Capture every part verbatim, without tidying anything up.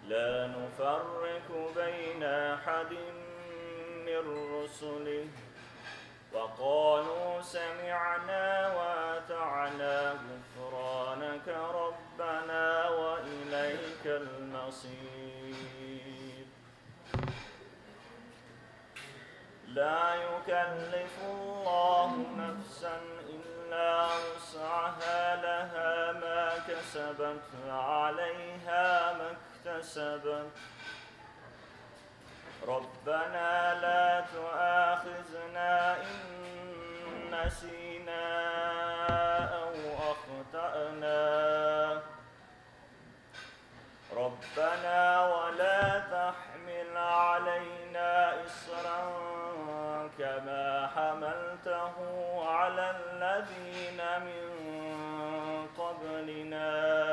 لا نفرق بين أحد من رسله وقالوا سمعنا وأطعنا غفرانك ربنا وإليك المصير لا يكلف الله نفسا إلا وسعها لها ما كسبت وعليها ما اكتسبت ربنا لا تؤاخذنا إن نسينا أو أخطأنا ربنا ولا تحمل علينا إصرا كما حملته على الذين من قبلنا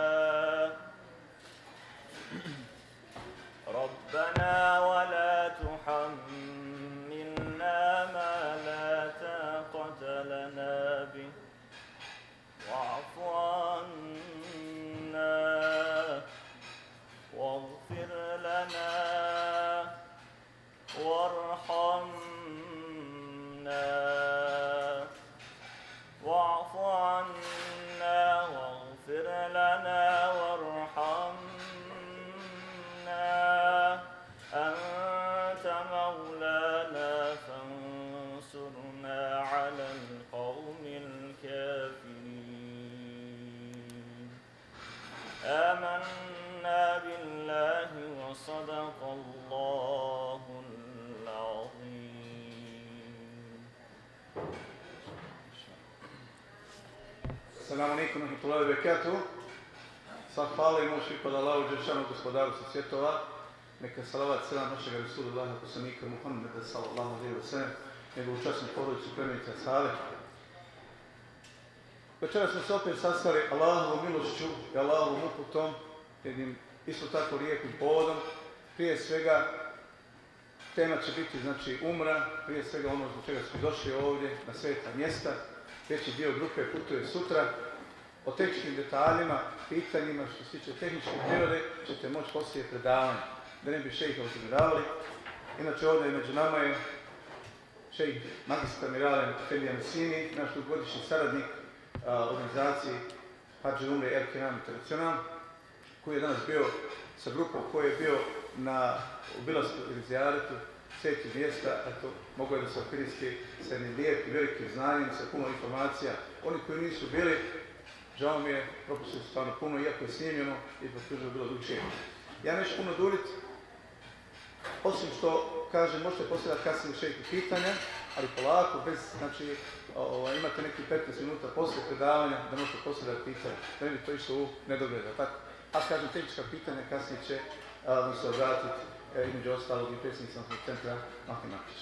ربنا ولا تحملنا ما لا طاقة لنا به واعف عنا واغفر لنا وارحمنا واعف عنا واغفر لنا وارحمنا أنت مولانا فانصرنا على القوم الكافرين آمنا بالله وصدق الله العظيم. Assalamu alaikum wa rahmatullahi wa barakatuh. Sva hvala i moć pripada Allahu dželešanu gospodaru sa svjetova. Neka salavat selam našeg Rasulullaha poslanika Muhammeda sallallahu alejhi ve sellem, njegovu časnu porodicu, plemenite ashave. Večeras smo se opet sastali Allahovom milošću i Allahovom uputom, jednim isto tako lijepim povodom. Prije svega tema će biti znači umra, prije svega ono zbog čega smo došli ovdje na sveta mjesta. Veći dio grupe putuje sutra. O tehničkim detaljima, pitanjima što se tiče tehničke prirode ćete moći poslije predavanja, da ne bi šejha uznemiravali. Inače ovdje među nama je šejh magistar Miralem Efendija Mesini, naš dugogodišnji saradnik a, organizaciji Hadži Umre El Kiram Internacional, koji je danas bio sa grupom koji je bio na obilasku ili zijaretu svetih mjesta. Eto, mogu je da se okoristi sa jednim lijepim, velikim znanjem, sa puno informacija. Oni koji nisu bili, žao mi je, propustili su stvarno puno, iako je snimljeno i potpuno bilo drugčije. Ja neću puno duljiti, osim što, kažem, možete postavljati kasnije šejku pitanja, ali polako, bez, znači, o, imate neki petnaest minuta poslije predavanja da možete postavljati pitanja, da ne bi to išlo u nedogled, tako? A kažem, tehnička pitanja kasnije će vam se obratiti, e, između ostalog i predsjednik samog centra Mahdi Matić.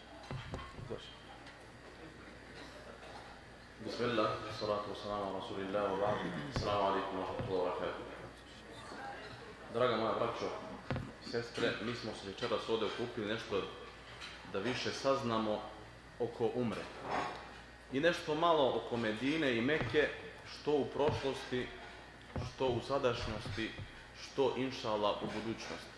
Bismillah, salatu wassalamu ala rasulillah wa ba'd. Assalamu alaikum wa rahmatullahi wa barakatuh. Draga moja braćo i sestre, mi smo se večeras ovdje okupili nešto da više saznamo oko umre. I nešto malo oko Medine i Mekke, što u prošlosti, što u sadašnjosti, što inša Allah u budućnosti.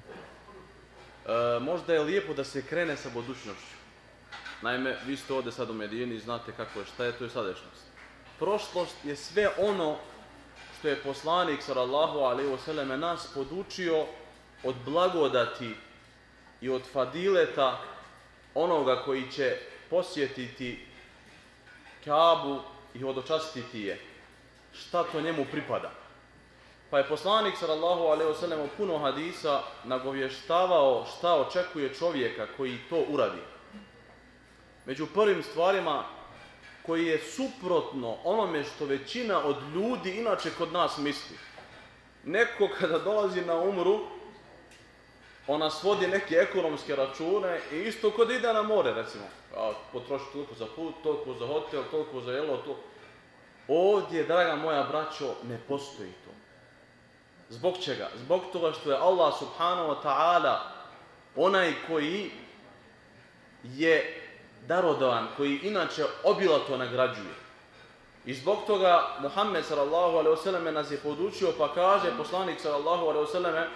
E, možda je lijepo da se krene sa budućnošću. Naime, vi ste ovdje sad u Medini i znate kako je, šta je, to je sadašnjost. Prošlost je sve ono što je poslanik sallallahu alejhi ve sellem nas podučio od blagodati i od fadileta onoga koji će posjetiti Kabu i hodočastiti je. Šta to njemu pripada? Pa je poslanik sallallahu alejhi ve sellem u puno hadisa nagovještavao šta očekuje čovjeka koji to uradi. Među prvim stvarima koji je suprotno onome što većina od ljudi inače kod nas misli. Neko kada dolazi na umru, ona svodi neke ekonomske račune i isto kod ide na more, recimo. A, potroši toliko za put, toliko za hotel, toliko za jelo, to. Ovdje, draga moja braćo, ne postoji to. Zbog čega? Zbog toga što je Allah subhanahu wa ta'ala onaj koji je darodavan, koji inače obilato nagrađuje. I zbog toga Muhammed sallallahu alejhi ve sellem nas je podučio, pa kaže poslanik sallallahu alejhi ve sellem: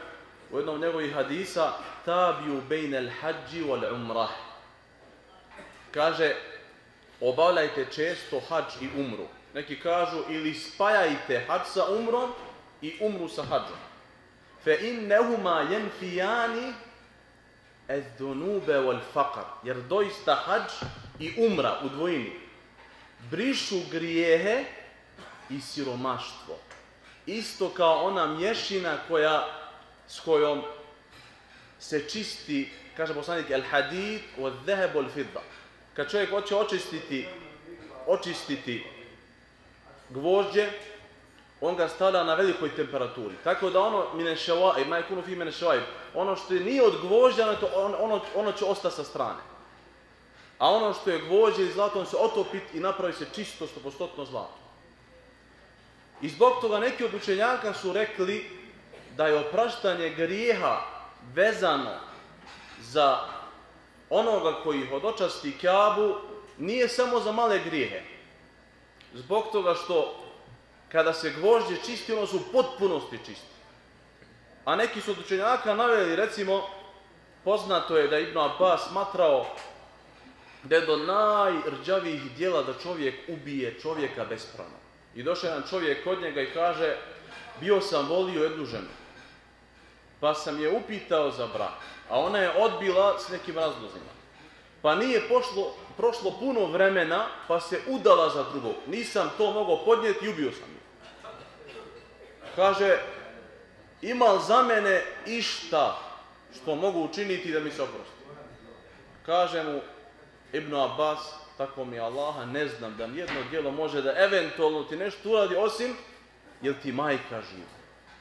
u jednom od njegovih hadisa tabiu bejne l-hađi wal umrah. Kaže, obavljajte često hađ i umru. Neki kažu, ili spajajte hađ sa umrom i umru sa hađom. Fe innehuma jenfijani ad-dunube wal faqr. Jer doista hađ i umra u dvojini brišu grijehe i siromaštvo. Isto kao ona mješina koja, s kojom se čisti, kaže poslanik, al-hadid wal-dhahab wal-fidda. Kad čovjek hoće očistiti, očistiti gvožđe, on ga stavlja na velikoj temperaturi. Tako da ono mineševaib, majkunu fi mineševaib, ono što je nije od gvožđa, ono, ono, ono će ostati sa strane. A ono što je gvožđe i zlato, on se otopi i napravi se čisto stopostotno zlato. I zbog toga neki od učenjaka su rekli da je opraštanje grijeha vezano za onoga koji hodočasti Kjabu nije samo za male grijehe. Zbog toga što kada se gvožđe čisti, ono su u potpunosti čisti. A neki su od učenjaka naveli, recimo, poznato je da je Ibn Abbas smatrao da je do najrđavijih djela da čovjek ubije čovjeka bespravno. I došao jedan čovjek kod njega i kaže, bio sam volio jednu ženu, pa sam je upitao za brak, a ona je odbila s nekim razlozima. Pa nije pošlo, prošlo puno vremena, pa se udala za drugog. Nisam to mogao podnijeti i ubio sam ju. Kaže, ima li za mene išta što mogu učiniti da mi se oprosti? Kaže mu Ibn Abbas, tako mi Allaha, ne znam da nijedno djelo može da eventualno ti nešto uradi, osim jel ti majka živa.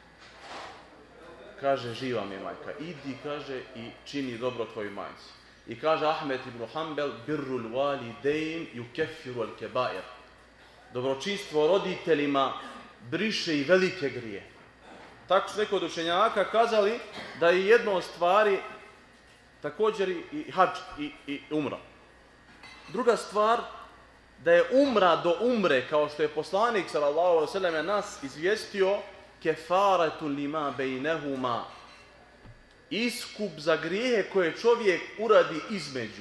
Kaže, živa mi je majka. Idi, kaže, i čini dobro tvojoj majci. I kaže Ahmed ibn Hanbel, birrul walidain yukeffiru al-kebair. Dobročinstvo roditeljima briše i velike grije. Tako su neki od učenjaka kazali da je jedno od stvari također i hadž i, i umra. Druga stvar, da je umra do umre, kao što je poslanik sallallahu alejhi ve sellem nas izvijestio, kefaratu lima bejnehuma, iskup za grijehe koje čovjek uradi između.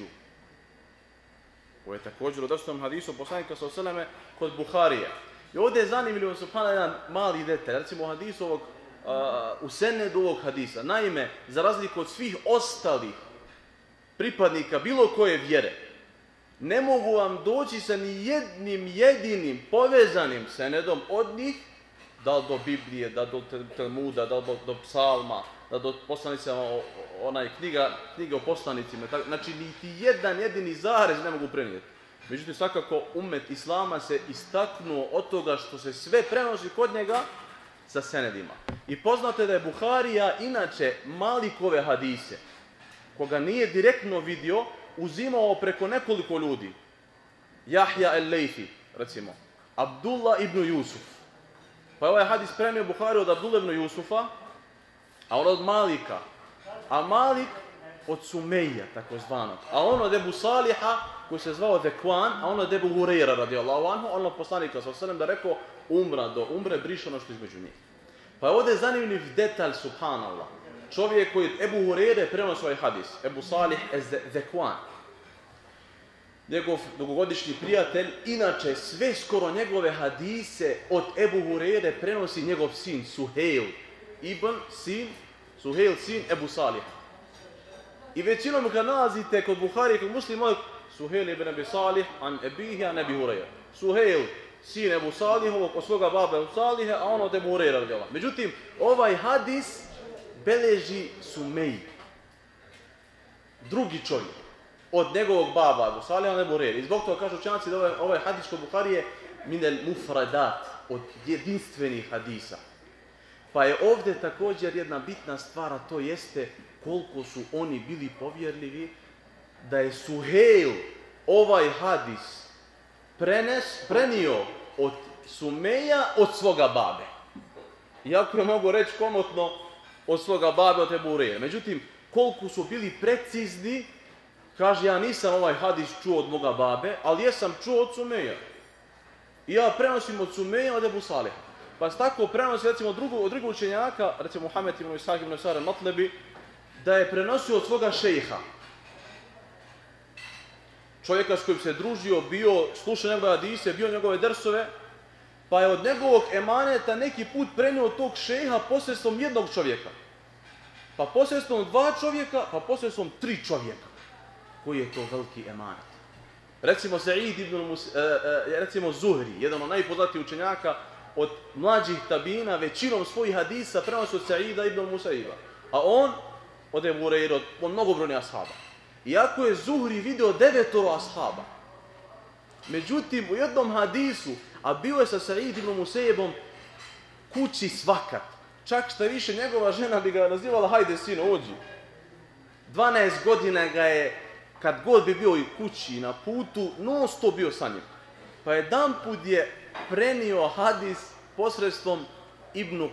Ovo je također u dostanom hadisu poslanika sallallahu alejhi ve sellem kod Buharija. I ovdje je zanimljivo subhana jedan mali detalj, recimo u hadisu ovog, uh, u senedu ovog hadisa. Naime, za razliku od svih ostalih pripadnika bilo koje vjere, ne mogu vam doći sa ni jednim jedinim povezanim senedom od njih, da li do Biblije, da do Talmuda, da li do, do psalma, da do poslanicama, onaj knjiga, knjiga o poslanicima. Znači, niti jedan jedini zarez ne mogu prenijeti. Međutim, svakako umet Islama se istaknuo od toga što se sve prenosi kod njega sa senedima. I poznato je da je Buharija inače Malikove hadise, koga nije direktno vidio, uzimao preko nekoliko ljudi. Jahja el-Lejfi, recimo. Abdullah ibn Jusuf. Pa je ovaj hadis prenio Buhariju od Abdullah ibn Jusufa, a on od Malika. A Malik od Sumeja, takozvanog. A on od Ebu Saliha, koji se zvao Zekwan, a on od Ebu Hureyra, radijallahu anhu, on od poslanika sallallahu alejhi ve sellem da rekao, umra do umre, briše ono što između njih. Pa je ovdje zanimljiv detalj, subhanallah. Čovjek koji od Ebu Hureyre prenosi ovaj hadis, Ebu Salih Zekwan, njegov dugogodišnji prijatelj, inače sve skoro njegove hadise od Ebu Hureyre prenosi njegov sin Suhejl, ibn sin, Suhejl sin Ebu Saliha. I većinom kad nalazite kod Buhari i kod Muslima, Suhejl ibn Ebi Salih, an Ebihi, an Ebi Hureyre. Suhejl, sin Ebu Salihovog, od svoga baba Ebu Salihe, a on od Ebu Hureyre. Međutim, ovaj hadis beleži Sumeji, drugi čovjek, od njegovog baba Ebu Saliha, on Ebu Hureyre. I zbog toga kažu učenjaci da ovaj, ovaj hadis kod Buhari je minel mufradat, od jedinstvenih hadisa. Pa je ovdje također jedna bitna stvar, a to jeste koliko su oni bili povjerljivi, da je Suhejl ovaj hadis prenes, prenio od Sumeja od svoga babe. Iako je mogu reći komotno od svoga babe, od Ebu Hureyre. Međutim, koliko su bili precizni, kaže, ja nisam ovaj hadis čuo od moga babe, ali jesam čuo od Sumeja. I ja prenosim od Sumeja od Ebu Saliha. Pa se tako prenosi recimo drugu, od drugog učenjaka, recimo Muhammed ibn Ishaq ibn Sara Matlebi, da je prenosio od svoga šejha. Čovjeka s kojim se družio, bio, slušao njegove hadise, bio njegove dersove, pa je od njegovog emaneta neki put prenio tog šejha posredstvom jednog čovjeka. Pa posredstvom dva čovjeka, pa posredstvom tri čovjeka. Koji je to veliki emanet? Recimo Sa'id ibn Mus, e, e, recimo Zuhri, jedan od najpoznatijih učenjaka od mlađih tabina, većinom svojih hadisa prenosi od Sa'ida ibn Musaiba. A on od Ebu Hurajre, od mnogobrojni ashaba. Iako je Zuhri video devetoro ashaba. Međutim, u jednom hadisu, a bio je sa Sa'id ibn Musaibom kući svakat. Čak šta više, njegova žena bi ga nazivala, hajde sino, uđi. dvanaest godina ga je, kad god bi bio i kući i na putu, non stop bio sa njim. Pa jedan put je prenio hadis posredstvom Ibnu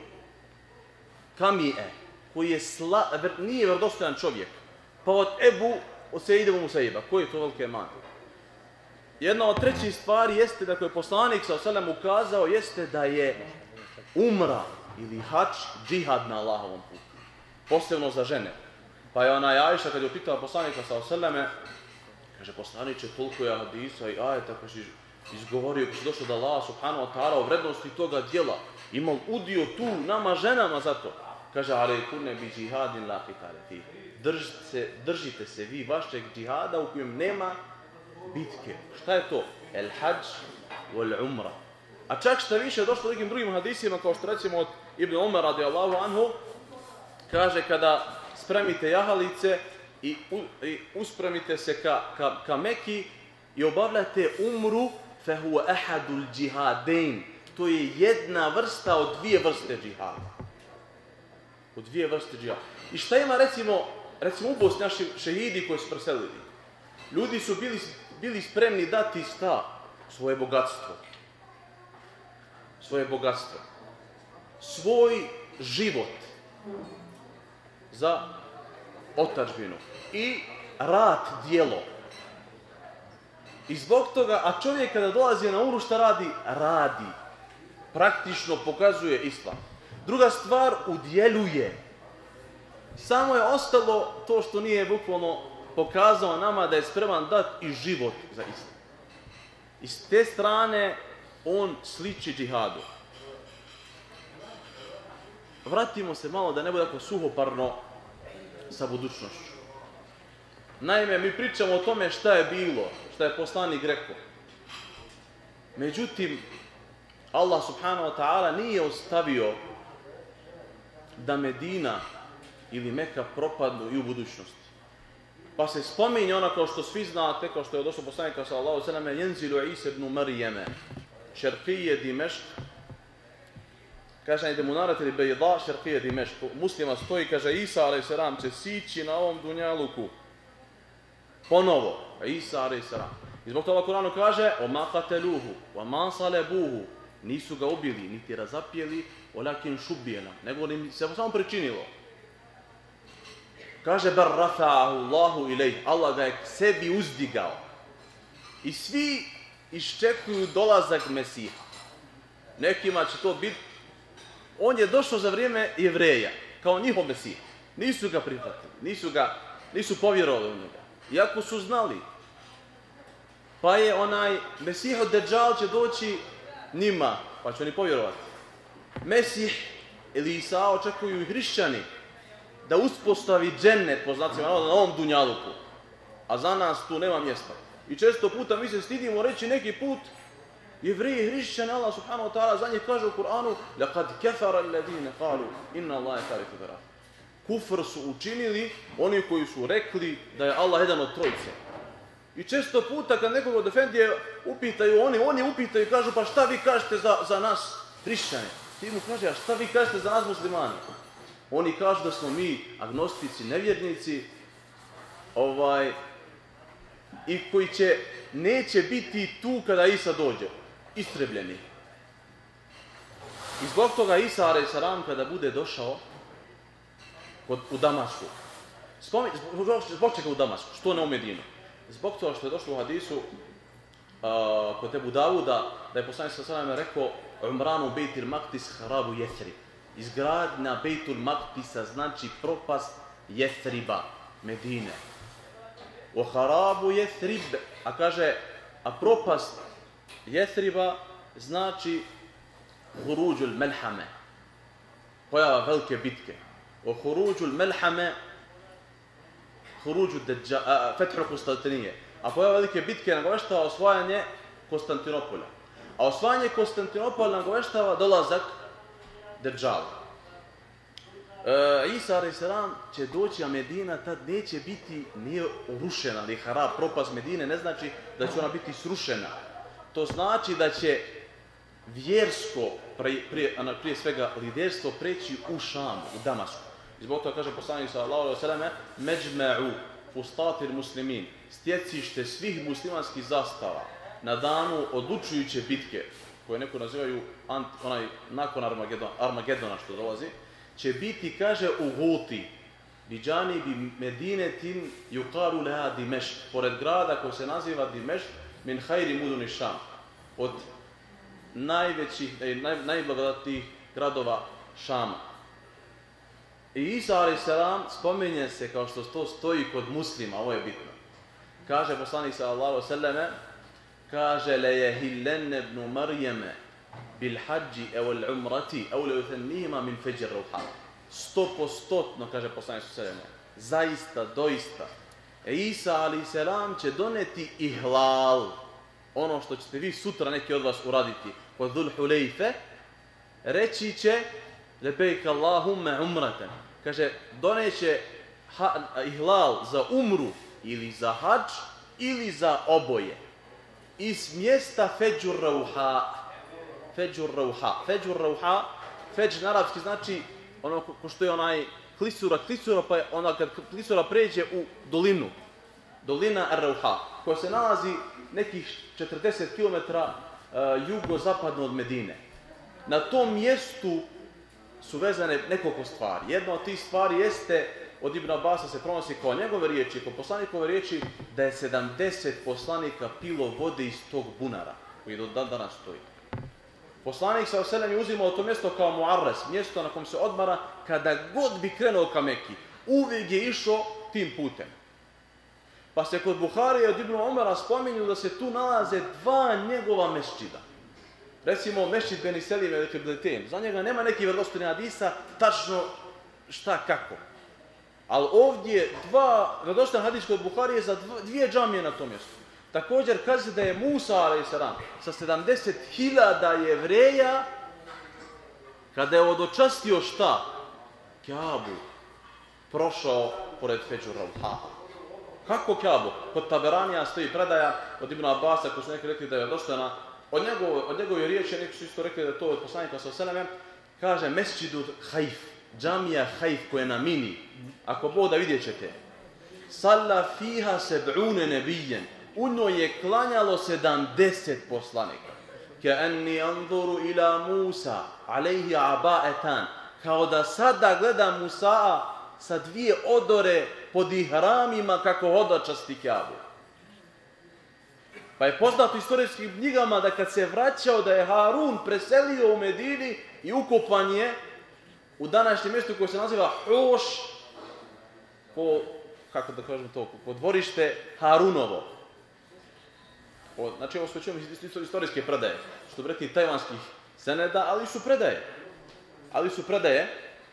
Kamije, koji je sla, nije vjerodostojan čovjek. Pa od Ebu, od Sa'ida ibn Musaiba, koji je to velike eman. Jedna od trećih stvari jeste da je poslanik sallallahu alejhi ve sellem ukazao jeste da je umra ili hač džihad na Allahovom putu. Posebno za žene. Pa je ona Ajša kad je upitala poslanika sallallahu alejhi ve selleme, kaže poslaniče, toliko je hadisa i ajeta kaže izgovorio, kaže došao da Allah subhanahu wa ta'ala o vrednosti toga djela imao udio tu nama ženama za to. Kaže alejkunne bi džihadin la qitala fi. Držite se, držite se vi vašeg džihada u kojem nema bitke. Šta je to? El hadž wal umra. A čak šta više je došlo u nekim drugim hadisima, kao što recimo od Ibn Umar radijallahu anhu, kaže kada spremite jahalice i, u, i uspremite se ka, ka, ka Meki i obavljate umru, fehu ahadul džihadein. To je jedna vrsta od dvije vrste džihada. Od dvije vrste džihada. I šta ima recimo, recimo u Bosni naši šehidi koji su preselili? Ljudi su bili, bili spremni dati šta? Svoje bogatstvo. Svoje bogatstvo. Svoj život za otadžbinu. I rad, djelo. I zbog toga, a čovjek kada dolazi na umru šta radi? Radi. Praktično pokazuje islam. Druga stvar, udjeljuje. Samo je ostalo to što nije bukvalno pokazao nama da je spreman dati i život za islam. I s te strane on sliči džihadu. Vratimo se malo da ne bude tako suhoparno sa budućnošću. Naime, mi pričamo o tome šta je bilo, šta je poslanik rekao. Međutim, Allah subhanahu wa ta'ala nije ostavio da Medina ili Meka propadnu i u budućnosti. Pa se spominje ona kao što svi znate, kao što je došlo poslanika sallallahu alejhi ve sellem, jenzilu Isa ibn Marijeme, šerqije Dimešk, kaže, ide munarati bejda, šerqije Dimešk. Muslima stoji, kaže, Isa alejhi selam će sići na ovom dunjaluku. Ponovo, Isa alejhi selam. I zbog toga Kur'anu kaže, o ma qataluhu, wa ma salabuhu, nisu ga ubili, niti razapjeli, olakin šubijena, nego im se samo pričinilo. Kaže, bar rafa'ahu Allahu ilejh, Allah ga je k sebi uzdigao. I svi iščekuju dolazak Mesiha. Nekima će to biti, on je došao za vrijeme Jevreja, kao njihov Mesih. Nisu ga prihvatili, nisu ga, nisu povjerovali u njega. Iako su znali. Pa je onaj Mesih od Dejjal će doći njima, pa će oni povjerovati. Mesih ili Isa očekuju i hrišćani da uspostavi džennet, po znacima navoda, na ovom dunjaluku. A za nas tu nema mjesta. I često puta mi se stidimo reći neki put Jevreji i hrišćani, Allah subhanahu wa ta'ala za njih kaže u Kur'anu لَقَدْ كَفَرَ الَّذِينَ قَالُوا إِنَّ اللَّهَ ثَالِثُ ثَلَاثَ. Kufr su učinili oni koji su rekli da je Allah jedan od trojice. I često puta kad nekog od efendije upitaju, oni, oni upitaju i kažu pa šta vi kažete za, za nas hrišćane? Ti mu kaže, a šta vi kažete za nas muslimani? Oni kažu da smo mi agnostici, nevjernici, ovaj, i koji će, neće biti tu kada Isa dođe, istrebljeni. I zbog toga Isa alejhi selam kada bude došao kod, u Damasku, spomin, zbog, zbog čega u Damasku, što ne u Medinu? Zbog toga što je došlo u hadisu uh, kod Ebu Davuda, da je poslanik sallallahu alejhi ve sellem rekao Umranu Bejtil Maktis harabu Jethrib. Izgradnja Bejtul Maktisa znači propast Jethriba, Medine. O harabu Jethrib, a kaže, a propast Jethriba znači huruđul melhame, pojava velike bitke. O huruđul melhame, huruđu fethu Konstantinije. A pojava velike bitke nagoveštava osvajanje Konstantinopolja. A osvajanje Konstantinopolja nagoveštava dolazak Dejjala. E, Isa alejhi selam će doći, a Medina tad neće biti, nije urušena, ali harab, propast Medine ne znači da će ona biti srušena. To znači da će vjersko, prije, prije, prije svega liderstvo, preći u Šam, u Damasku. I zbog toga kaže poslanik sallallahu alejhi ve selleme: "Međme'u fustatil muslimin", stjecište svih muslimanskih zastava na danu odlučujuće bitke, koje neko nazivaju ant, onaj nakon Armagedona, Armagedona što dolazi, će biti, kaže, u Guti, biđani bi Medinetin yuqalu laha Dimešk, pored grada koji se naziva Dimešk, min hayri muduni Šam, od najvećih, naj, najblagodatnijih gradova Šama. I Isa alejhi selam spominje se kao što to stoji kod muslima, ovo je bitno. Kaže poslanik sallallahu alejhi ve selleme, kaže le yahillanna ibn Maryam bil hajji aw al umrati aw la yuthannihima min fajr ruha. sto posto kaže poslanik sallallahu alejhi ve selleme, zaista, doista, Isa alejhi selam će doneti ihlal, ono što ćete vi sutra neki od vas uraditi kod Dhul Hulejfe, reći će lebejk Allahumma umratan. Kaže, doneće ha, ihlal za umru ili za hadž ili za oboje. Iz mjesta Feđur Rauha. Feđur Rauha. Feđur Rauha, Feđ na arapski znači ono ko što je onaj klisura, klisura pa je ona kad klisura pređe u dolinu. Dolina Ar-Rauha, koja se nalazi nekih četrdeset kilometara uh, jugozapadno od Medine. Na tom mjestu su vezane nekoliko stvari. Jedna od tih stvari jeste, od Ibn Abasa se pronosi kao njegove riječi, kao poslanikove riječi, da je sedamdeset poslanika pilo vode iz tog bunara, koji do dan danas stoji. Poslanik sa oselem je uzimao to mjesto kao Muarres, mjesto na kom se odmara kada god bi krenuo ka Meki. Uvijek je išao tim putem. Pa se kod Buharije od Ibn Omara spominju da se tu nalaze dva njegova mesdžida. Recimo, mešćid Beni Selim ili Kibletin. Za njega nema neki vjerodostojni hadisa tačno šta kako. Ali ovdje dva vjerodostojna hadisa kod Buharije za dvije džamije na tom mjestu. Također kaže da je Musa alejhi selam sa sedamdeset hiljada jevreja, kada je odočastio šta? Kjabu, prošao pored Feđur Rauha. Kako Kjabu? Kod Taberanija stoji predaja od Ibn Abasa, koji su neki rekli da je vjerodostojna. Od njegove, od njegove riječi, neki su isto rekli da je to od poslanika sallallahu alejhi ve sellem, kaže Mesdžidu Haif, džamija Haif koja je na Mini. Ako Bog da vidjet ćete. Salla fiha seb'une nebijen. U njoj je klanjalo sedamdeset poslanika. Ka'anni anzuru ila Musa, alejhi aba'etan. Kao da sada gleda Musa sa dvije odore pod ihramima kako hodočasti Kjabu. Pa je poznato u istorijskim knjigama da kad se vraćao da je Harun preselio u Medini i ukopan je u današnjem mjestu koje se naziva Hoš, po, kako da kažem to, po dvorište Harunovo. O, znači ovo svećujemo iz istorijske predaje, što bi rekli tajvanskih seneda, ali su predaje. Ali su predaje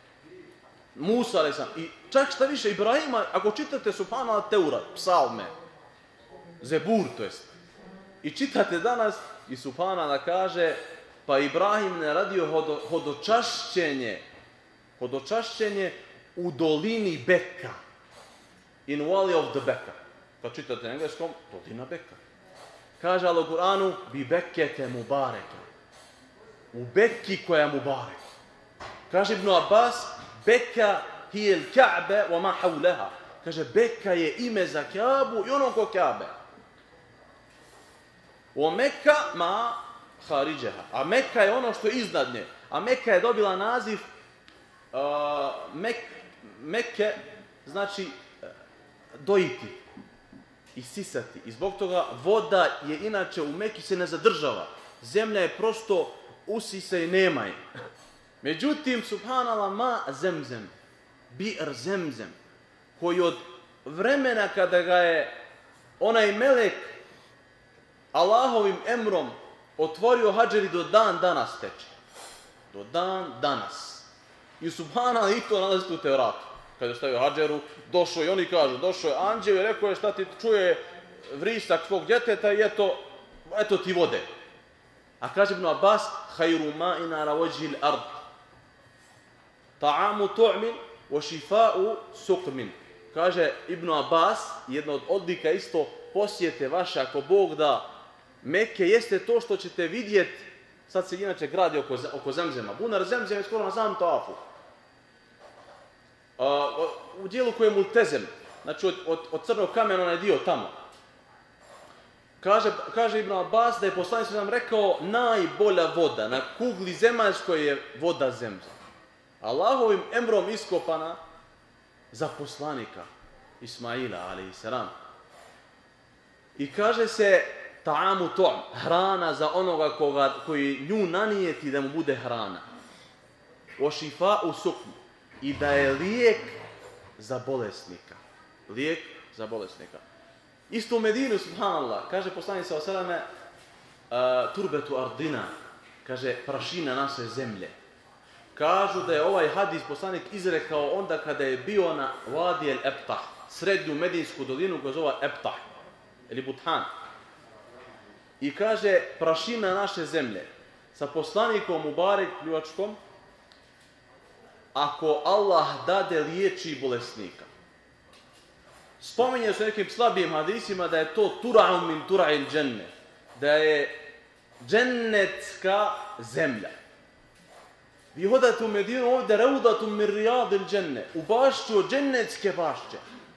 Musa alejhi selam i čak šta više Ibrahima, ako čitate Subhanallah Teurat, psalme, Zebur to jest, i čitate danas i Subhanallah kaže pa Ibrahim ne radio hodo, hodočašćenje, hodočašćenje u dolini Beka. In Valley of the Beka. Kad čitate na engleskom, dolina Beka. Kaže Allah u Kur'anu, bi Bekete mubareke. U Beki koja je mubarek. Kaže Ibn Abbas, Beka hijel Ka'be wa ma hawlaha. Kaže, Beka je ime za Ka'bu i ono ko Ka'be. O Meka ma hariđeha. A Meka je ono što je iznad nje. A Meka je dobila naziv uh, Mek, Mekke, znači uh, dojiti, isisati. I zbog toga voda je inače u Meki se ne zadržava. Zemlja je prosto usisaj nemaj. Međutim, subhanallah, ma zemzem, bi'r zemzem, koji od vremena kada ga je onaj melek Allahovim emrom otvorio Hadžeri do dan danas teče. Do dan danas. I subhanallah, i to nalazite u Tevratu. Kada je stavio Hadžeru, došao i oni kažu, došao je anđeo i rekao je šta ti čuje vrisak svog djeteta i eto, eto ti vode. A kaže Ibn Abbas, hajru ma'ina ala vajhil ard. Ta'amu tu'min wa šifa'u suqmin. Kaže Ibn Abbas, jedna od odlika isto posjete vaše, ako Bog da Mekke, jeste to što ćete vidjeti, sad se inače gradi oko, oko Zemzema. Bunar Zemzem je skoro na samom Tawafu. U dijelu koje je Multezem, znači od, od, od crnog kamena onaj dio tamo. Kaže, kaže Ibn Abbas da je poslanik nam rekao najbolja voda na kugli zemaljskoj je voda Zemzem. Allahovim emrom iskopana za poslanika Ismaila, alejhi selam. I kaže se ta'amu tu'am, hrana za onoga koga, koji nju nanijeti da mu bude hrana. O šifa'u sukmu, i da je lijek za bolesnika. Lijek za bolesnika. Isto u Medinu, subhanallah, kaže poslanik sallallahu alejhi ve selleme, turbetu ardina, kaže prašina naše zemlje. Kažu da je ovaj hadis poslanik izrekao onda kada je bio na Wadi el-Ebtah, srednju Medinsku dolinu koja zove Ebtah, ili Buthan. I kaže, prašina naše zemlje, sa poslanikom Mubarek pljuvačkom, ako Allah dade liječi bolesnika. Spominje se nekim slabijim hadisima da je to tura'un min tura'il dženne, da je džennetska zemlja. Vi hodate u Medinu ovdje, reudatu min rijadil dženne, u bašću od džennetske bašće.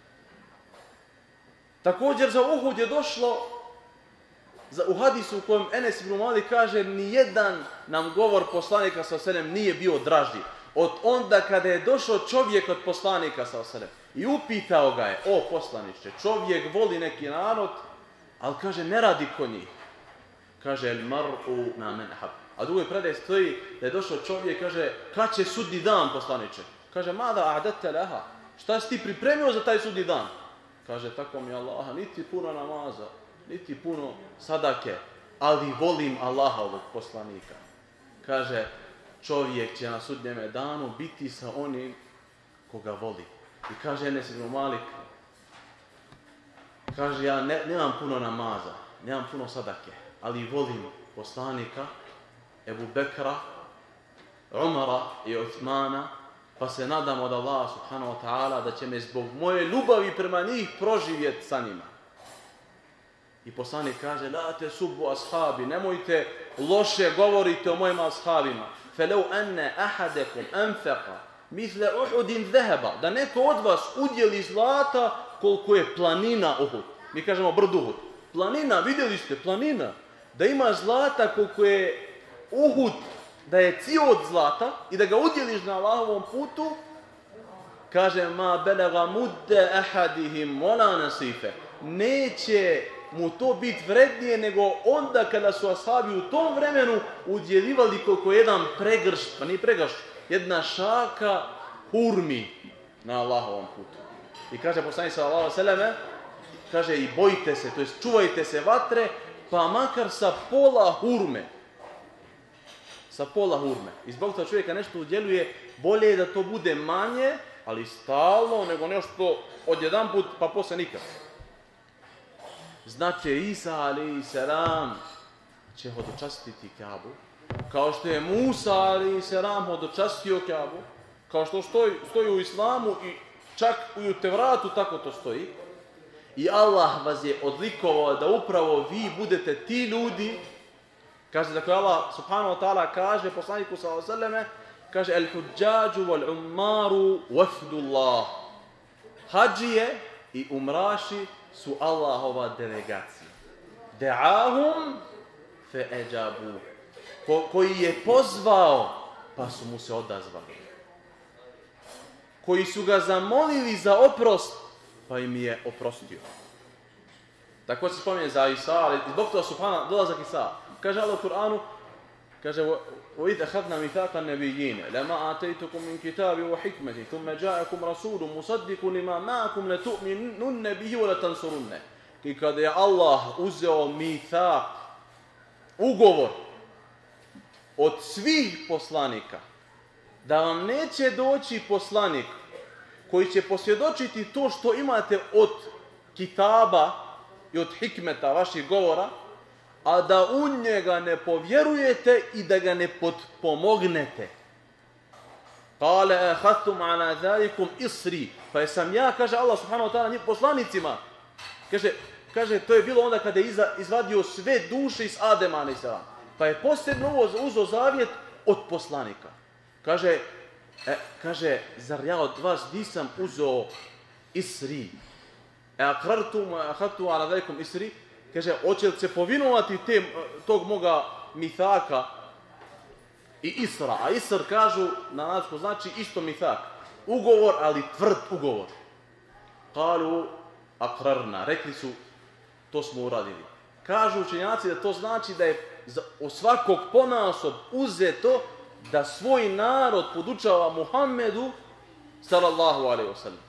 Također za Uhud je došlo, za, u hadisu u kojem Enes ibn Malik kaže, nijedan nam govor poslanika sallallahu alejhi ve sellem nije bio draži od onda kada je došao čovjek od poslanika sallallahu alejhi ve sellem i upitao ga je, o poslaniče, čovjek voli neki narod, ali kaže, ne radi ko njih. Kaže, el mar'u na men ahab. A drugoj predaj stoji da je došao čovjek i kaže, kad će sudnji dan, poslaniče? Kaže, mada a'dadte leha, šta si ti pripremio za taj sudnji dan? Kaže, tako mi Allaha, niti puno namaza, niti puno sadake, ali volim Allahovog poslanika. Kaže, čovjek će na sudnjeme danu biti sa onim koga voli. I kaže Enes ibn Malik, kaže, ja ne, nemam puno namaza, nemam puno sadake, ali volim poslanika, Ebu Bekra, Umara i Uthmana, pa se nadam od Allaha subhanahu wa ta'ala da će me zbog moje ljubavi prema njih proživjeti sa njima. I poslanik kaže, la te subbu ashabi, nemojte loše govorite o mojim ashabima. Felau anne ahadekum anfaqa misle Uhudin zeheba, da neko od vas udjeli zlata koliko je planina Uhud. Mi kažemo brd Uhud. Planina, vidjeli ste, planina. Da ima zlata koliko je Uhud, da je ciod zlata i da ga udjeliš na Allahovom putu, kaže, ma belega mudde ahadihim wala nasife. Neće mu to biti vrednije nego onda kada su ashabi u tom vremenu udjeljivali koliko jedan pregrš, pa nije pregrš, jedna šaka hurmi na Allahovom putu. I kaže poslanik sallallahu alejhi ve selleme, kaže, i bojite se, to jest čuvajte se vatre, pa makar sa pola hurme. Sa pola hurme. I zbog toga čovjeka nešto udjeljuje, bolje je da to bude manje, ali stalno, nego nešto odjedan put, pa posle nikad. Znači, Isa alejhi selam će hodočastiti Kabu, kao što je Musa alejhi selam hodočastio Kabu, kao što stoji, stoji u Islamu i čak i u Tevratu tako to stoji. I Allah vas je odlikovao da upravo vi budete ti ljudi. Kaže, dakle, Allah subhanahu wa ta'ala kaže poslaniku sallallahu alejhi ve selleme, kaže, el hudžađu wal ummaru wafdullah. Hadžije i umraši su Allahova delegacija. De'ahum fe eđabu. Ko, koji je pozvao, pa su mu se odazvali. Koji su ga zamolili za oprost, pa im je oprostio. Tako se spominje za Isa, ali zbog toga subhana dolazak Isa. Kaže Allah u Kur'anu, kaže وَإِذْ أَخَذْنَا مِيثَاقَ النَّبِيِّينَ لَمَا آتَيْتُكُم مِّن كِتَابٍ وَحِكْمَةٍ ثُمَّ جَاءَكُمْ رَسُولٌ مُصَدِّقٌ لِمَا مَعَكُمْ لَتُؤْمِنُنَّ بِهِ وَلَتَنصُرُنَّهُ. I kada je Allah uzeo mithaq, ugovor od svih poslanika, da vam neće doći poslanik koji će posvjedočiti to što imate od kitaba i od hikmeta vaših govora, a da u njega ne povjerujete i da ga ne potpomognete. Kale ahadtum ala zalikum isri. Pa jesam ja, kaže Allah subhanahu wa ta'ala, njih poslanicima. Kaže, kaže, to je bilo onda kada je izvadio sve duše iz Adema alejhi selam. Pa je posebno uzeo zavjet od poslanika. Kaže, e, kaže, zar ja od vas nisam uzeo isri? E akrartum ahadtum ala zalikum isri? Kaže, hoće li se povinovati te, tog moga mithaka i isra? A isr kažu, na nadsku znači isto mithak. Ugovor, ali tvrd ugovor. Kalu akrarna. Rekli su, to smo uradili. Kažu učenjaci da to znači da je od svakog ponaosob uzeto da svoj narod podučava Muhammedu sallallahu alejhi ve sellem.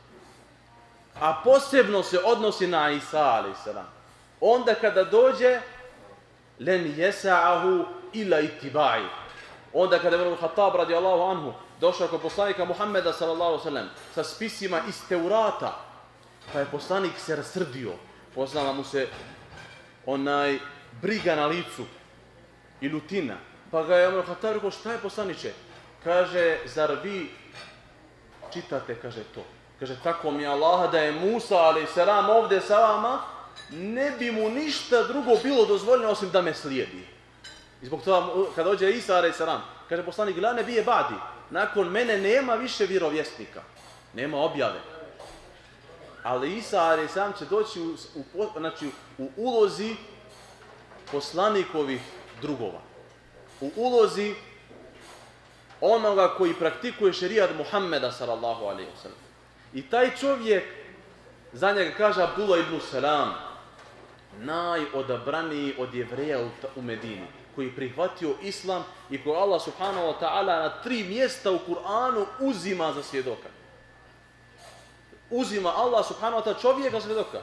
A posebno se odnosi na Isa alejhi selam. Onda kada dođe len jesa'ahu ila itiba'i. Onda kada je Umar ibn Khattab radijallahu anhu došao kod poslanika Muhammeda sallallahu alejhi ve sellem sa spisima iz Teurata, pa je poslanik se rasrdio. Poznala mu se onaj briga na licu i lutina. Pa ga je Umar ibn Khattab rekao, šta je poslaniče? Kaže, zar vi čitate, kaže to. Kaže, tako mi Allaha da je Musa alejhi selam ovdje sa vama, ne bi mu ništa drugo bilo dozvoljeno osim da me slijedi. I zbog toga, kada dođe Isa alejhi selam, kaže poslanik, la nebije ba'di, nakon mene nema više vjerovjesnika, nema objave. Ali Isa alejhi selam će doći u, u, znači, u ulozi poslanikovih drugova. U ulozi onoga koji praktikuje šerijat Muhammeda sallallahu alejhi ve sellem. I taj čovjek, za njega kaže Abdullah ibn Salam, najodabraniji od jevreja u Medini, koji je prihvatio islam i koji Allah subhanahu wa ta'ala na tri mjesta u Kur'anu uzima za svjedoka. Uzima Allah subhanahu wa ta'ala čovjeka svjedoka.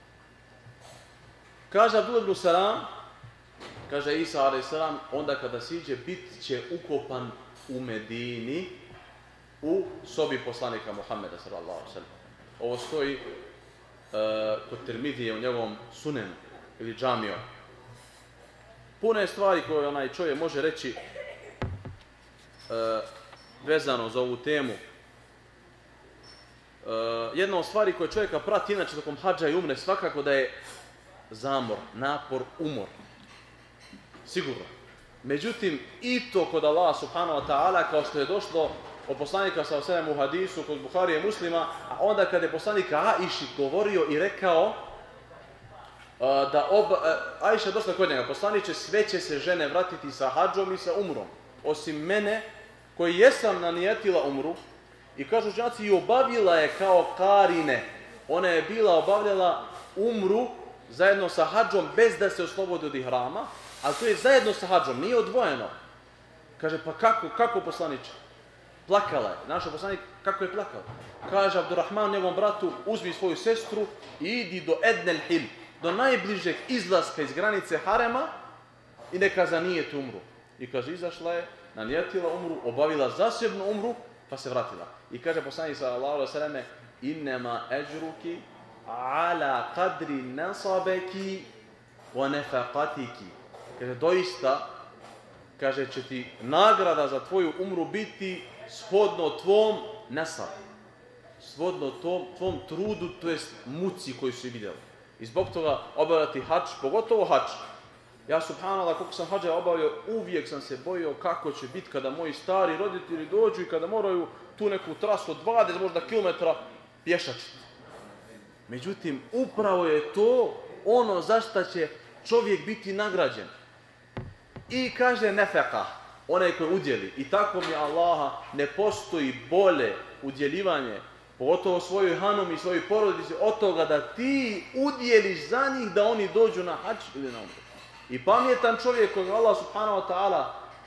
Kaže Abdullah ibn Salam, kaže Isa alejhi selam, onda kada siđe bit će ukopan u Medini u sobi poslanika Muhammeda sallallahu alejhi ve sellem. Ovo stoji uh, kod Tirmidije u njegovom sunenu ili džamiju. Puno je stvari koje onaj čovjek može reći uh, vezano za ovu temu. Uh, jedna od stvari koje čovjeka prati inače tokom hadža i umre svakako da je zamor, napor, umor. Sigurno. Međutim, i to kod Allah subhanahu wa ta'ala, kao što je došlo od poslanika sallallahu alejhi ve sellem u hadisu kod Buharije i Muslima, a onda kada je poslanik Aiši govorio i rekao uh, da oba, uh, Aiša je došla kod njega, poslaniče, sve će se žene vratiti sa hadžom i sa umrom, osim mene, koji jesam nanijetila umru, i kažu učenjaci, i obavila je kao karine, ona je bila obavljala umru zajedno sa hadžom bez da se oslobodi od ihrama, ali to je zajedno sa hadžom, nije odvojeno. Kaže, pa kako, kako poslaniče? Plakala je. Našao poslanik, kako je plakala? Kaže Abdurrahman njegovom bratu, uzmi svoju sestru i idi do Ednel Hil, do najbližeg izlaska iz granice harema i neka zanijeti umru. I kaže, izašla je, nanijetila umru, obavila zasebnu umru, pa se vratila. I kaže poslanik sallallahu alejhi ve selleme, innema ejruki ala qadri nasabeki wa nafaqatiki. Kaže, doista, kaže, će ti nagrada za tvoju umru biti shodno tvom nasab, shodno tvom, tvom trudu, to jest muci koju su vidjeli. I zbog toga obavljati hadž, pogotovo hadž. Ja, subhanallah, koliko sam hadža obavljao, uvijek sam se bojio kako će biti kada moji stari roditelji dođu i kada moraju tu neku trasu od dvadeset možda kilometra pješačiti. Međutim, upravo je to ono za šta će čovjek biti nagrađen. I kaže nefeka, onaj koji udjeli. I tako mi Allaha ne postoji bolje udjeljivanje, pogotovo svojoj hanum i svojoj porodici, od toga da ti udjeliš za njih da oni dođu na hadž ili na umru. I pametan čovjek kojeg Allah subhanahu wa ta'ala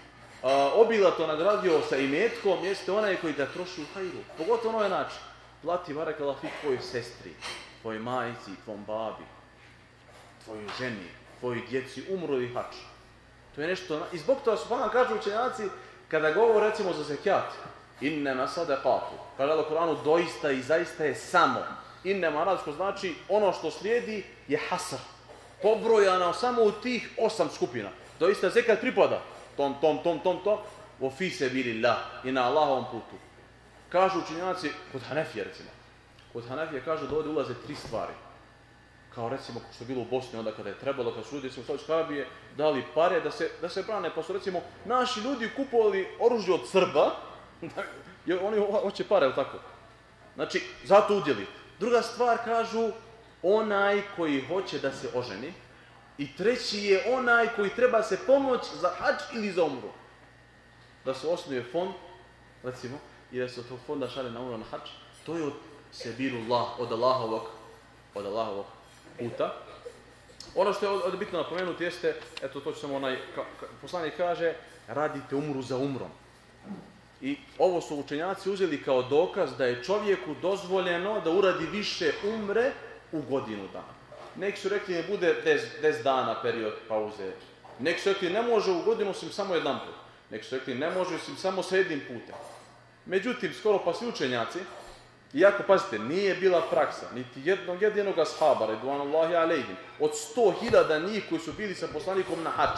a, obilato nagradio sa imetkom jeste onaj koji ga troši u hajru. Pogotovo onaj način. Plati barekallahu fik tvojoj sestri, tvojoj majici, tvom babi, tvojoj ženi, tvojoj djeci, umrli hač. To je nešto, i zbog toga su pa kažu učenjaci, kada govore recimo za zekijat, innema sadaqatu, kaže Allah u Kur'anu, doista i zaista je samo. Innema arabsko znači ono što slijedi je hasr, pobrojano samo u tih osam skupina. Doista zekat pripada tom, tom, tom, tom, tom, o fi sebilillah, i na Allahovom putu. Kažu učenjaci, kod Hanefije recimo, kod Hanefije kažu da ovdje ulaze tri stvari. Kao recimo što je bilo u Bosni onda kada je trebalo, kada su ljudi u Saudijskoj Arabiji dali pare da se, da se brane, pa su recimo naši ljudi kupovali oružje od Srba, jer oni hoće pare, ili tako? Znači, zato udjeli. Druga stvar kažu, onaj koji hoće da se oženi, i treći je onaj koji treba se pomoći za hadž ili za umru. Da se osnuje fond, recimo, i da se od tog fonda šalje na umru na hadž, to je od sebilullah, od Allahovog, od Allahovog puta. Ono što je ovdje bitno napomenuti jeste, eto to ću samo onaj, ka, ka, poslanik kaže, radite umru za umrom. I ovo su učenjaci uzeli kao dokaz da je čovjeku dozvoljeno da uradi više umre u godinu dana. Neki su rekli ne bude deset dana period pauze. Neki su rekli ne može u godinu osim samo jedan put. Neki su rekli ne može osim samo sa jednim putem. Međutim, skoro pa svi učenjaci, iako, pazite, nije bila praksa, niti jednog jedinog ashaba, ridvanullahi alejhim, od sto hiljada njih koji su bili sa poslanikom na hadž,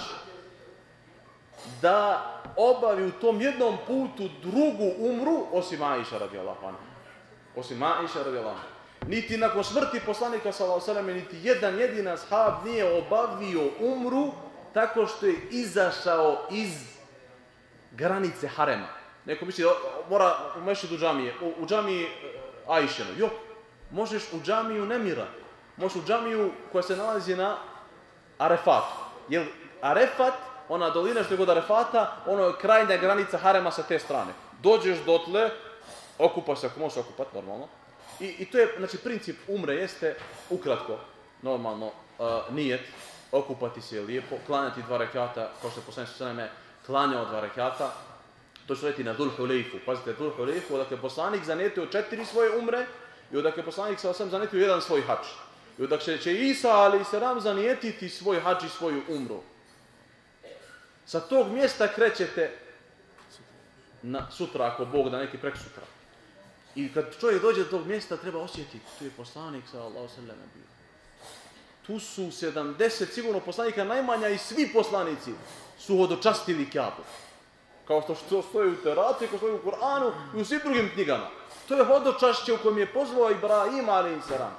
da obavi u tom jednom putu drugu umru, osim Aisha radijallahu anha. Osim Aisha radijallahu anha. Niti nakon smrti poslanika sallallahu alejhi ve sellem, niti jedan jedini ashab nije obavio umru tako što je izašao iz granice harema. Neko misli, mora u mešidu džamije, u, u džamiji Ajšeno. Jo, možeš u džamiju Nemira, možeš u džamiju koja se nalazi na Arefatu. Jer Arefat, ona dolina što je god Arefata, ono je krajnja granica harema sa te strane. Dođeš dotle, okupaš se ako možeš okupati, normalno. I, I to je, znači, princip umre jeste, ukratko, normalno, uh, nijet, okupati se lijepo, klanjati dva rekata, kao što je poslanik sallallahu alejhi ve sellem klanjao dva rekata. To ću reći na Dhul Hulejfu. Pazite, Dhul Hulejfu, odakle poslanik zanetio četiri svoje umre i odakle poslanik sallallahu alejhi ve sellem zanetio jedan svoj hadž. I odakle će Isa alejhi selam zanijetiti svoj hadž i svoju umru. Sa tog mjesta krećete na sutra, ako Bog da, neki prek sutra. I kad čovjek dođe do tog mjesta, treba osjetiti, tu je poslanik sallallahu alejhi ve sellem bio. Tu su sedamdeset sigurno poslanika najmanja i svi poslanici su hodočastili Kjabu. Kao što stoji u Teratu, kao što stoji u Kur'anu i u svim drugim knjigama. To je hodočašće u kojem je pozvao Ibrahim alejhi selam.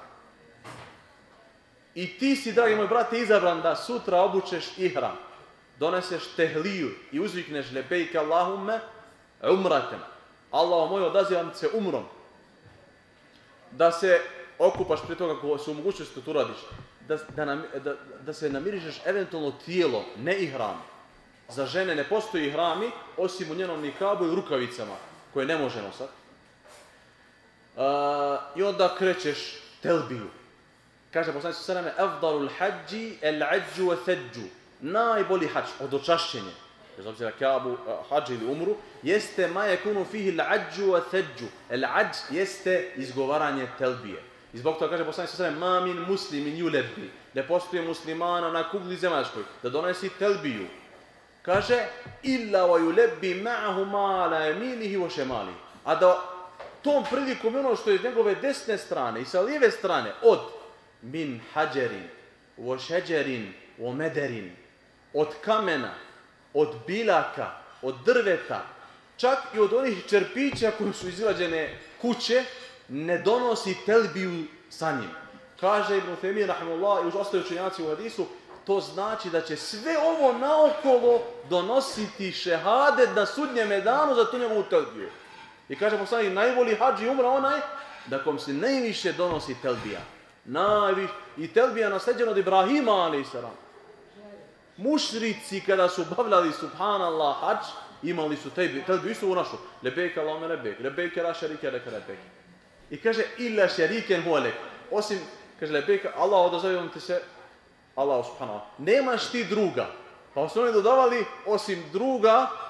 I ti si, dragi moj brate, izabran da sutra obučeš ihram, doneseš tehliju i uzvikneš lebejk Allahumme umraten. Allah moj, odazivam se umrom. Da se okupaš prije toga ako se u mogućnosti to uradiš. Da, da, nam, da, da se namirišeš eventualno tijelo, ne ihram. Za žene ne postoji ihrami, osim u njenom nikabu i rukavicama, koje ne može nosati. Uh, I onda krećeš telbiju. Kaže poslanik sallallahu alejhi ve sellem: "Afdalul hadži el-adžu wa thadžu." Najbolji hadž, odočašćenje, bez obzira Kjabu, hadž ili umru, jeste ma yakunu fihi el-adžu wa thadžu. El-adž jeste izgovaranje telbije. I zbog toga kaže poslanik sallallahu alejhi ve sellem: "Ma min muslimin yulabbi." Ne postoji muslimana na kugli zemaljskoj da donesi telbiju. Kaže, illa wa yulabbi ma'ahu ma ala yaminihi wa shimalihi. A da tom prilikom ono što je njegove desne strane i sa lijeve strane od min hađerin, wa šeđerin, wa mederin, od kamena, od bilaka, od drveta, čak i od onih čerpića koji su izgrađene kuće, ne donosi telbiju sa njim. Kaže Ibn Tejmije rahimehullah i uz ostali učenjaci u hadisu, to znači da će sve ovo naokolo donositi šehadet na sudnjem danu za tu njegovu telbiju. I kaže poslanik, najbolji hadži umra onaj da kom se najviše donosi telbija. Najviše. I telbija nasleđena od Ibrahima alejhi selam. Mušrici kada su obavljali subhanallah hadž, imali su telbiju, telbiju istu u našu. Lebejk Allahume lebejk, lebejk la šerike leke lebejk. I kaže, illa šeriken hualek. Osim, kaže, lebejk, Allah odazove ti se, Allah subhanahu. Nemaš ti druga. Pa su oni dodavali, osim druga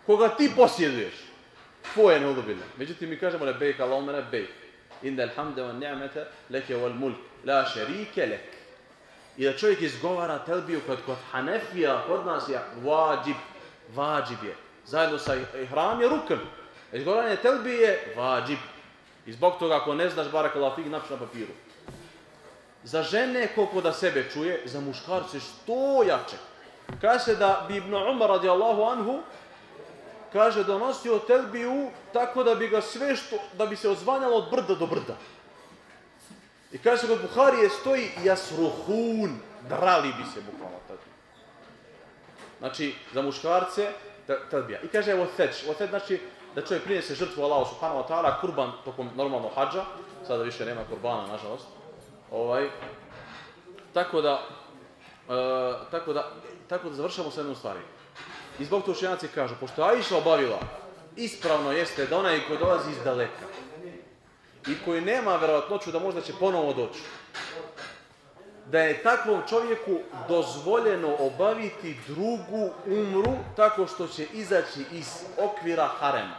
koga ti posjeduješ. Tvoje neudobine. Međutim, mi kažemo lebejk, Allahumma lebejk. Inda alhamda wa ni'mata leke wal mulk, la šerike lek. I da čovjek izgovara telbiju kod, kod Hanefija, kod nas je vađib, vađib je. Zajedno sa ihram je rukn. Izgovaranje telbije je vađib. I zbog toga ako ne znaš barakallahu fik, napiši na papiru. Za žene koliko da sebe čuje, za muškarce što jače. Kaže se da bi Ibn Umar radijallahu anhu kaže donosio telbiju tako da bi ga sve što, da bi se odzvanjalo od brda do brda. I kaže se kod Buharije stoji jasruhun, drali bi se bukvalno telbiju. Znači, za muškarce telbija. I kaže evo theć, o theć znači da čovjek prinese žrtvu Allahu subhanahu wa ta'ala, kurban tokom normalnog hadža, sada više nema kurbana, nažalost. Ovaj, tako da, e, tako da, tako da završamo s jednom stvari. I zbog toga učenjaci kažu, pošto Aisha obavila, ispravno jeste da onaj koji dolazi iz daleka i koji nema vjerovatnoću da možda će ponovo doći, da je takvom čovjeku dozvoljeno obaviti drugu umru tako što će izaći iz okvira harema.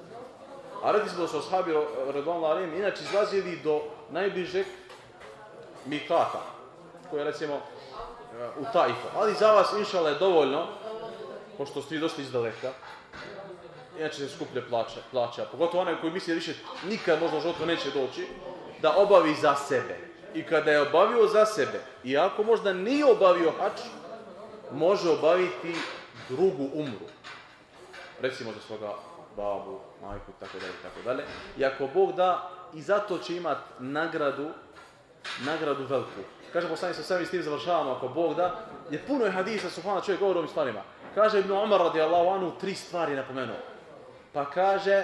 A rekli smo da su ashabi radhiyallahu anhum inače izlazili do najbližeg mikata, koji je recimo u Taifu. Ali za vas, inšala, je dovoljno, pošto ste vi došli iz daleka, inače se skuplje plaća, plaća. Pogotovo onaj koji misli da više nikad možda u životu neće doći, da obavi za sebe. I kada je obavio za sebe, iako možda nije obavio hač, može obaviti drugu umru. Recimo za svoga babu, majku, tako dalje, tako dalje. I ako Bog da, i zato će imati nagradu, nagradu veliku. Kaže poslanik sa sami s tim završavamo, ako Bog da, je puno je hadisa, subhana, čovjek govori o ovim stvarima. Kaže Ibn Umar radijallahu anhu tri stvari napomenuo. Pa kaže,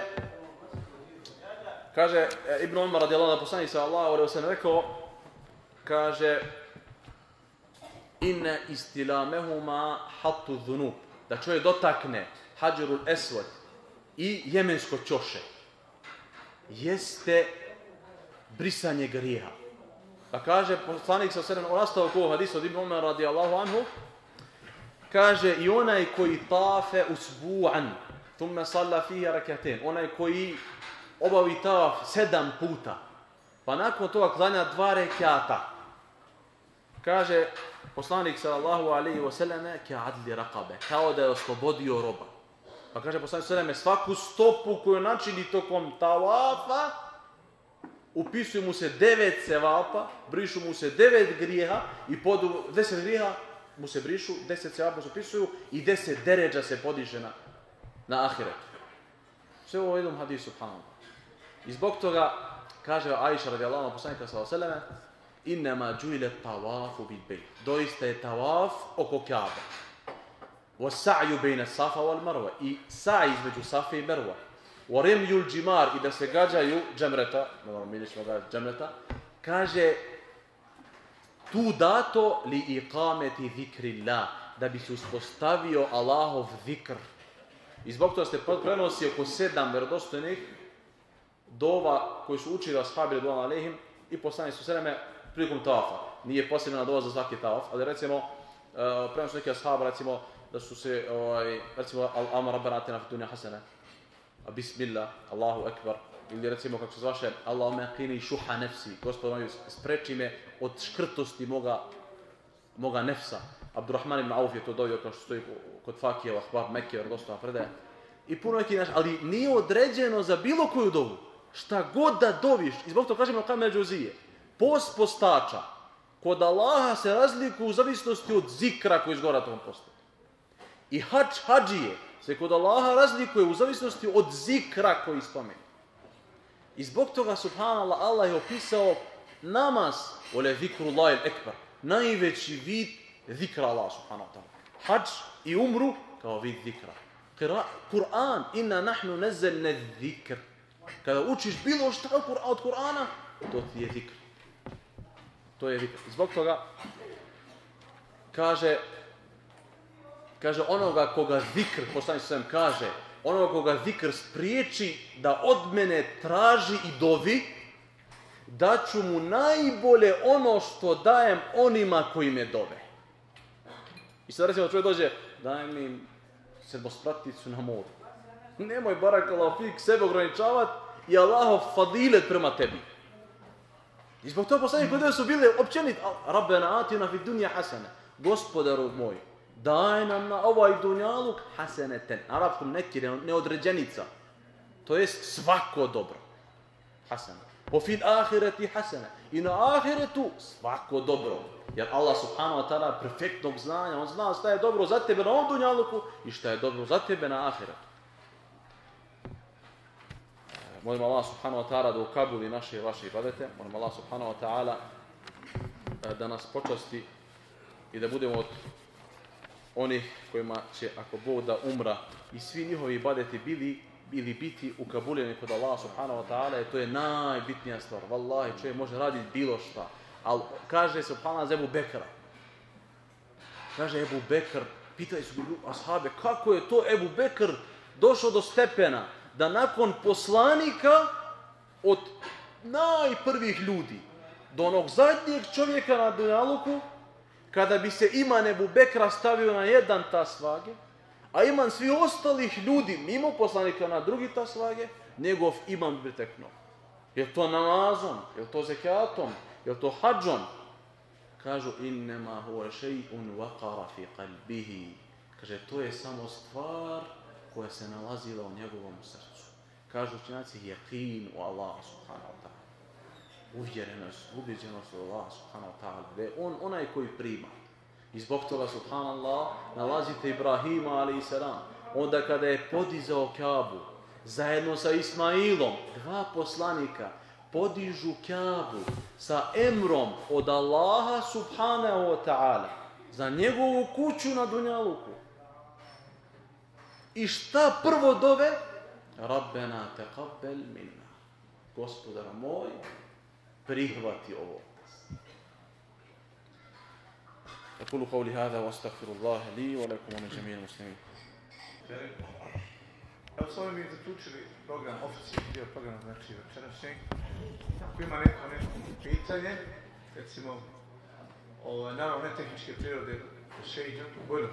kaže Ibn Umar radijallahu anhu, poslanik sallallahu alejhi ve sellem rekao, kaže inne istilamehuma hatu dhunub, da čovjek dotakne Hadžerul Eswad i jemensko ćoše, jeste brisanje grijeha. Pa kaže poslanik sa sedam u nastavku ovog hadisa od Ibn Umar radijallahu anhu, kaže i onaj koji tafe usbu'an, thumme salla fiha rakatain, onaj koji obavi taf sedam puta, pa nakon toga klanja dva rekata. Kaže poslanik sallallahu alejhi ve selleme ka adli raqabe, kao da je oslobodio roba. Pa kaže poslanik sallallahu alejhi ve selleme svaku stopu koju načini tokom tavafa upisuje mu se devet sevapa, brišu mu se devet grijeha i pod deset grijeha mu se brišu, deset sevapa se upisuju i deset deređa se podiže na, na ahiretu. Sve ovo jednom hadisu, subhanallah. I zbog toga kaže Aisha radijallahu anha poslanika sallallahu alejhi ve selleme innama ju'ila tawafu bil bayt. Doista je tawaf oko Kabe. Wa sa'yu bayna Safa wal Marwa. I sa'i između Safe i Merva. Wa ramyul jimar, i da se gađaju džemreta, normalno mi ćemo gađati džemreta, kaže tu dato li iqameti zikrillah, da bi se uspostavio Allahov zikr. I zbog toga se prenosi oko sedam vjerodostojnih dova koji su učili ashabi radhiyallahu alejhim i poslanik sallallahu alejhi ve selleme prilikom tavafa. Nije posebna dova za svaki tavaf, ali recimo uh, prenosi neki ashaba, recimo da su se ovaj recimo al-amr rabbana atina fid dunya hasana, bismillah, Allahu ekber, ili recimo kako se zvaše Allahumma qini shuha nafsi, Gospod moj spreči me od škrtosti moga moga nefsa. Abdurrahman ibn Auf je to dovio kao što stoji kod Fakija, Ahbab Mekke, vjerodostojna predaja. I puno neki naš, ali nije određeno za bilo koju dovu. Šta god da doviš, i zbog toga kažemo Kamel Džuzije, post postača kod Allaha se razlikuje u zavisnosti od zikra koji izgovara tom postu. I hadž hadžije se kod Allaha razlikuje u zavisnosti od zikra koji spomeni. I zbog toga, subhanallah, Allah je opisao namaz, ole zikrullahil ekber, najveći vid zikra Allah, subhanahu wa ta'ala. Hadž i umru kao vid zikra. Kur'an, inna nahnu nazzalna zikr. Kada učiš bilo šta od Kur'ana, to ti je zikr. To je zikr. Zbog toga kaže kaže onoga koga zikr, poslanik sallallahu alejhi ve sellem kaže, onoga koga zikr spriječi da od mene traži i dovi, daću mu najbolje ono što dajem onima koji me dove. I sad recimo čovjek dođe, daj mi sedmostraticu na moru. Nemoj barakallahu fik sebe ograničavati i Allahov fadilet prema tebi. I zbog toga poslanik kod su bili općenit, Rabbena atina fid dunja hasene, gospodaru moj, daj nam na ovaj dunjaluk haseneten, na arapskom nekire, neodređenica, to jest svako dobro, hasene. Po fil ahireti hasene, i na ahiretu svako dobro, jer Allah subhanahu wa ta'ala perfektnog znanja, on zna šta je dobro za tebe na ovom dunjaluku i šta je dobro za tebe na ahiretu. Molim Allah subhanahu wa ta'ala da ukabuli naše i vaše ibadete. Molim Allah subhanahu wa ta'ala da nas počasti i da budemo od onih kojima će, ako Bog da, umra i svi njihovi ibadeti bili ili biti ukabuljeni kod Allah subhanahu wa ta'ala, i to je najbitnija stvar. Wallahi, čovjek može raditi bilo šta. Ali kaže subhanahu za Ebu Bekra. Kaže Ebu Bekr, pitali su ashabe, kako je to Ebu Bekr došao do stepena da nakon poslanika od najprvih ljudi do onog zadnjeg čovjeka na dunjaluku, kada bi se iman Ebu Bekra stavio na jedan tas vage, a iman svi ostalih ljudi mimo poslanika na drugi tas vage, njegov iman bi teknuo. Je to namazom, je to zekatom, je to hadžom? Kažu, innema huwa shay'un waqara fi qalbihi. Kaže, to je samo stvar koja se nalazila u njegovom srcu. Kažu učenjaci, yaqin u Allah subhanahu wa ta'ala. Uvjerenost, ubeđenost u Allah subhanahu wa ta'ala. Da je on onaj koji prima. I zbog toga, subhanallah, nalazite Ibrahima alaihi salam. Onda kada je podizao Kabu, zajedno sa Ismailom, dva poslanika, podižu Kabu sa emrom od Allaha subhanahu wa ta'ala za njegovu kuću na dunjaluku. I šta prvo dove? Rabbena taqabbal minna. Gospodar moj, prihvati ovo. أقول قولي هذا وأستغفر الله لي ولكم ولجميع المسلمين. Evo s ovim mi zaključili program, oficijalni dio programa, znači večerašnjeg. Ako ima neko, neko pitanje, recimo, o, naravno ne tehničke prirode, šeđa, bojno.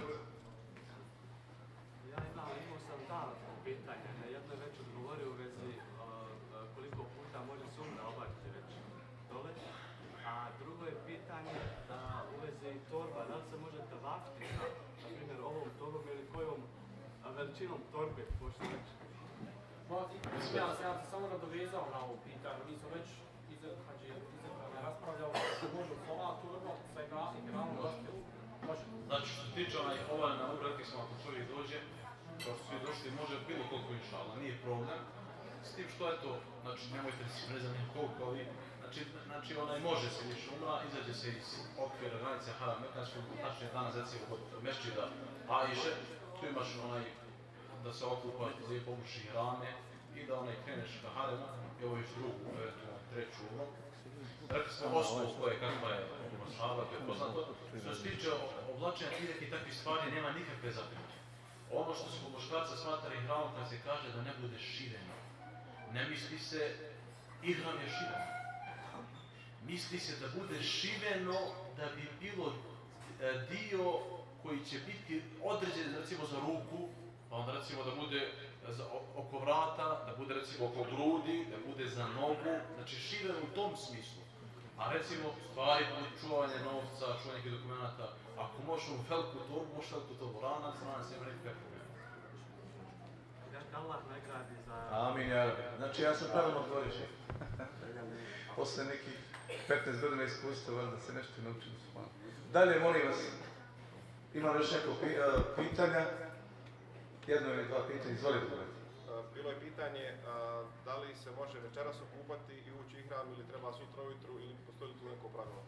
Ja imam, imao sam da pitanje, na jedno već odgovorio u vezi uh, koliko puta može sumna obaviti već dole, a drugo je pitanje da u vezi torba, da li se može tavafiti sa, na primjer, ovom torbom ili kojom veličinom torbe, pošto već? Ja sam ja samo nadovezao na ovo pitanje, mi smo već izabrane raspravljali da se može solatu vrlo sa igramom došli. Znači, što se tiče onaj ovaj na ugu, rekli smo ako čovjek dođe, kao što svi došli, može bilo koliko inšala, nije problem. S tim što je to, znači nemojte se prezani koliko, ali znači, znači onaj može se više umra, izađe se iz okvira granice Haram Mekanskog, znači danas recimo kod mešćida Ajše, tu imaš onaj da se okupa, lijepo obuši rame i da onaj kreneš ka Haremu i ovo još drugu, eventualno treću umru. Rekli smo osnovu koje kakva je Masaba, to je poznato. Što se tiče oblačenja tih i takvih stvari, nema nikakve zapreke. Ono što se kod muškarca smatra ihramom kad se kaže da ne bude šireno. Ne misli se, ihram je šireno. Misli se da bude šireno da bi bilo dio koji će biti određen recimo za ruku, pa onda recimo da bude za oko vrata, da bude recimo oko grudi, da bude za nogu, znači širen u tom smislu. A recimo stvari poput čuvanje novca, čuvanje nekih dokumenta, ako možeš u veliku torbu, možeš veliku torbu ranac, ranac nema nekakve problema. Allah nagradi za... Amin, ja. Znači ja sam pravilno odgovorio še. Posle nekih petnaest godina iskustva, da se nešto naučim. Dalje, molim vas, imam još neko pitanja. Jedno ili dva pitanja, izvolite. Bilo je pitanje da li se može večeras okupati i ući ihram ili treba sutra ujutru ili postoji tu neko pravilo?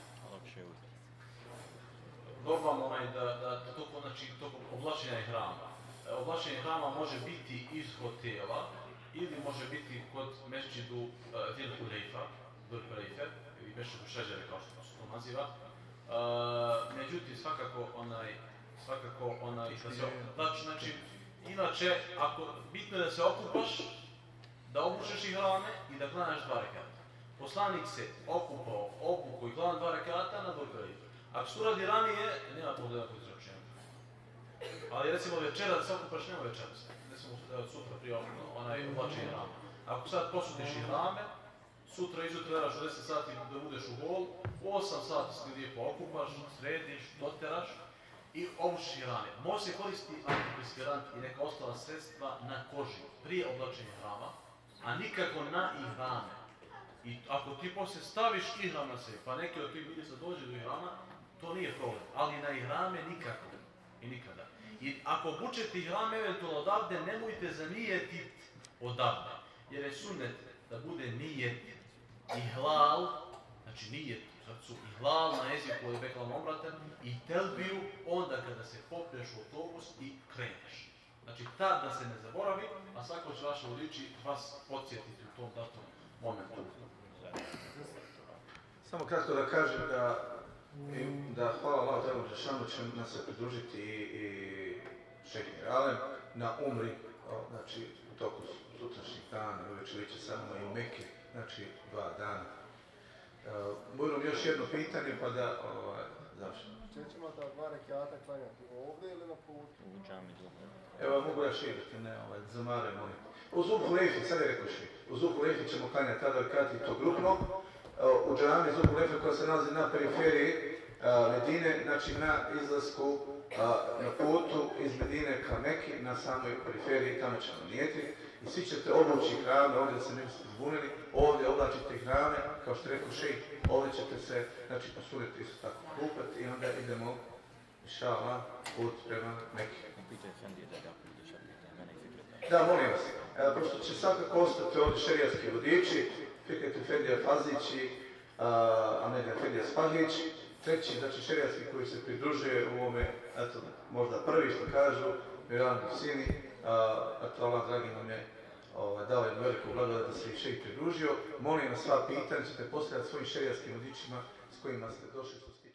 Dobam onaj da, da toko, znači, toko oblačenja ihrama. Oblačenje ihrama može biti iz hotela ili može biti kod mešćidu Dhul Hulejfa, Dhul Hulejfe ili mešćidu Šeđere kao što se to naziva. Uh, međutim, svakako onaj, svakako onaj, da se, znači, znači, inače, ako bitno je da se okupaš, da obušeš ihrame i da klanjaš dva rekata. Poslanik se okupao, obukao i klanjao dva rekata na Dhul Hulejfe. Ako se uradi ranije, nema problema kod izračenja. Ali recimo večera da se okupaš, nema večeras. Ne recimo sutra prije onaj oblačenje hrame. Ako sad posudiš i hrame, sutra izutra veraš u deset sati da budeš u hol, u osam sati se lijepo okupaš, središ, doteraš i obušiš rane. Može se koristiti antiperspirant i neka ostala sredstva na koži prije oblačenja hrama, a nikako na ihrame. I ako ti poslije staviš ihram na sebe, pa neki od tih vidjesa dođe do ihrama, to nije problem, ali na ihrame nikako i nikada. I ako obučete ihrame eventualno odavde, nemojte zanijetiti odavde, jer je sunnet da bude nijet i hlal, znači nijet u srcu i hlal na jeziku ili beklam obratem i telbiju onda kada se popneš u autobus i kreneš. Znači tad da se ne zaboravi, a svako će vaše vodiči vas podsjetiti u tom datom momentu. Samo kratko da kažem da, da hvala Allah Temu Žešanu će nam se pridružiti i, i Šejh Miralem na umri, znači u toku sutrašnjih dana, uvečer će samo i u Mekke, znači dva dana. Uh, Bujrom još jedno pitanje pa da ovaj, završimo. Če ćemo ta dva rekiata klanjati ovdje ili na putu? U džami džami. Evo mogu ja širiti, ne ovaj, zamare molim. U Zubu Lefi, sad je rekao šir, u Zubu Lefi ćemo klanjati tada rekati to grupno. Uh, u džami Zubu Lefi koja se nalazi na periferiji uh, Medine, znači na izlasku, uh, na putu iz Medine ka Meki, na samoj periferiji, tamo ćemo nijeti. I svi ćete obući hrame, ovdje da se ne biste zbunili, ovdje oblačite hrame, kao što je rekao šejh, ovdje ćete se, znači, posuriti isto tako kupati i onda idemo, inša Allah, put prema Meki. Da, molim vas, e, prosto će svakako ostati ovdje šerijatski vodiči, Fikret Efendija Fazići, Ahmed Efendija Spahić, treći, znači šerijatski koji se pridružuje u ovome, eto, možda prvi što kažu, Miran Husini, eto, Allah dragi nam je ovaj, dao jednu veliku blagodat da se i šejh pridružio. Molim vas, sva pitanja ćete postavljati svojim šerijatskim vodičima s kojima ste došli što